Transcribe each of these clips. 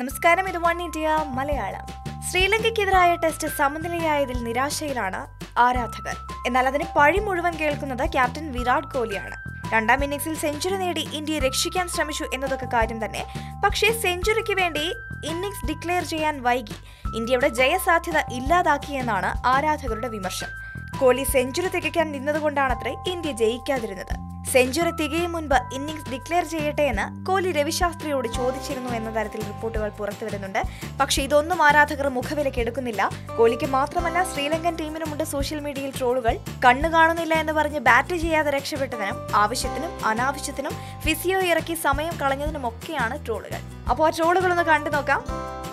നമസ്കാരം, ഇത് ഒനൈൻഡിയ മലയാളം. ശ്രീലങ്കയ്ക്കെതിരായ ടെസ്റ്റ് സമനിലയായതിൽ നിരാശയിലാണ് ആരാധകർ. എന്നാൽ അതിന് പഴി മുഴുവൻ കേൾക്കുന്നത് ക്യാപ്റ്റൻ വിരാട് കോഹ്ലിയാണ്. രണ്ടാം ഇന്നിംഗ്സിൽ സെഞ്ചുറി നേടി ഇന്ത്യയെ രക്ഷിക്കാൻ ശ്രമിച്ചു എന്നതൊക്കെ കാര്യം തന്നെ. പക്ഷേ സെഞ്ചുറിക്ക് വേണ്ടി ഇന്നിംഗ്സ് ഡിക്ലെയർ ചെയ്യാൻ വൈകി ഇന്ത്യയുടെ ജയസാധ്യത ഇല്ലാതാക്കിയെന്നാണ് ആരാധകരുടെ വിമർശനം. കോഹ്ലി സെഞ്ചുറി തികയ്ക്കാൻ നിന്നതുകൊണ്ടാണത്രേ ഇന്ത്യ ജയിക്കാതിരുന്നത്. സെഞ്ചുറി തികയും മുൻപ് ഇന്നിംഗ്സ് ഡിക്ലെയർ ചെയ്യട്ടെ എന്ന് കോഹ്ലി രവിശാസ്ത്രിയോട് ചോദിച്ചിരുന്നു എന്ന തരത്തിൽ റിപ്പോർട്ടുകൾ പുറത്തുവരുന്നുണ്ട്. പക്ഷേ ഇതൊന്നും ആരാധകർ മുഖവിലയ്ക്ക് എടുക്കുന്നില്ല. കോഹ്ലിക്ക് മാത്രമല്ല, ശ്രീലങ്കൻ ടീമിനുമുണ്ട് സോഷ്യൽ മീഡിയയിൽ ട്രോളുകൾ. കണ്ണു കാണുന്നില്ല എന്ന് പറഞ്ഞ് ബാറ്റ് ചെയ്യാതെ രക്ഷപ്പെട്ടതിനും ആവശ്യത്തിനും അനാവശ്യത്തിനും ഫിസിയോ ഇറക്കി സമയം കളഞ്ഞതിനുമൊക്കെയാണ് ട്രോളുകൾ. അപ്പോൾ ആ ട്രോളുകളൊന്ന് കണ്ടു നോക്കാം.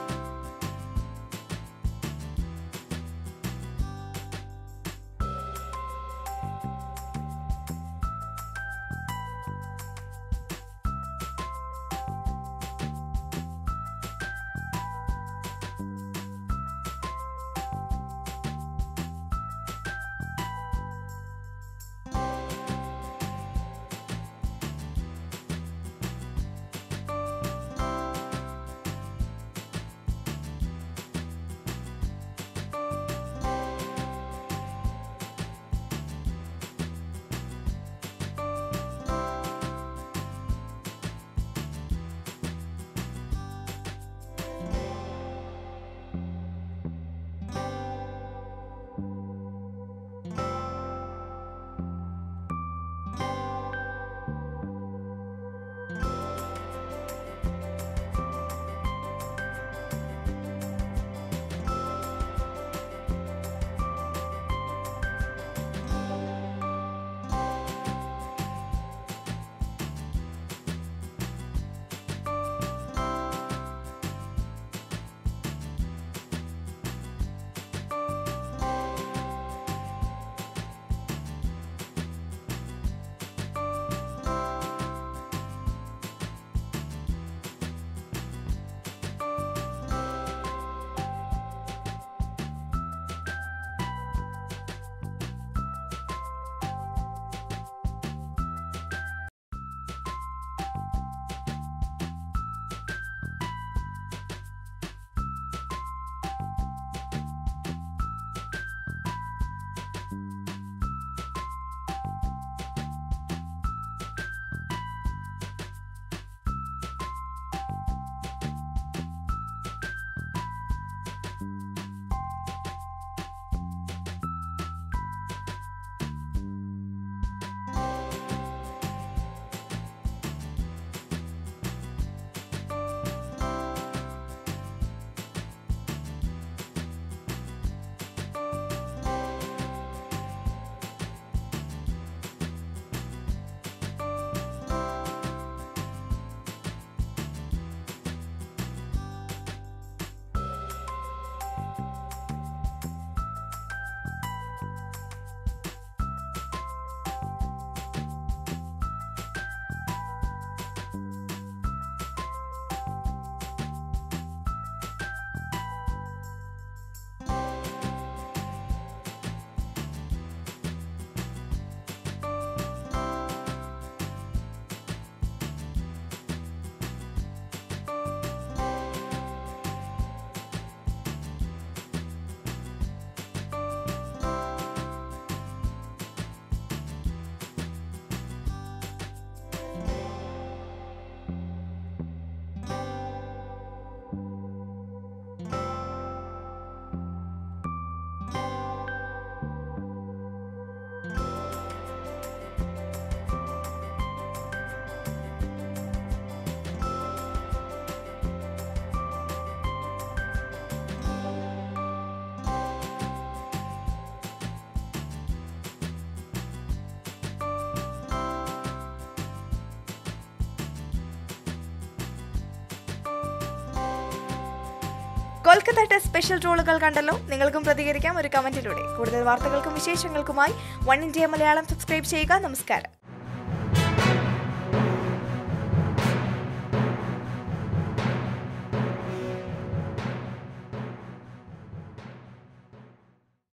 കൊൽക്കത്ത ടെസ്റ്റ് സ്പെഷ്യൽ ട്രോളുകൾ കണ്ടല്ലോ. നിങ്ങൾക്കും പ്രതികരിക്കാം ഒരു കമന്റിലൂടെ. കൂടുതൽ വാർത്തകൾക്കും വിശേഷങ്ങൾക്കുമായി ഒനൈൻഡിയ മലയാളം സബ്സ്ക്രൈബ് ചെയ്യുക. നമസ്കാരം.